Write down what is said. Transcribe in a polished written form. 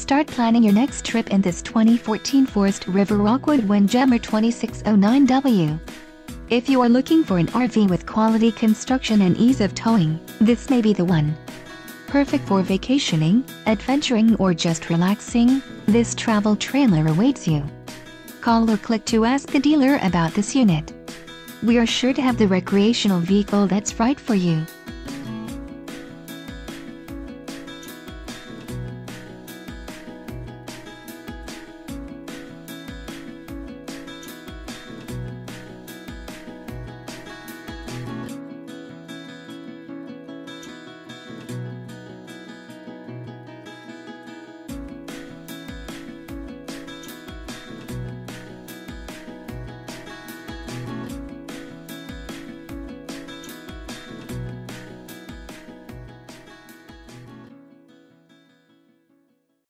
Start planning your next trip in this 2014 Forest River Rockwood Windjammer 2609W. If you are looking for an RV with quality construction and ease of towing, this may be the one. Perfect for vacationing, adventuring, or just relaxing, this travel trailer awaits you. Call or click to ask the dealer about this unit. We are sure to have the recreational vehicle that's right for you.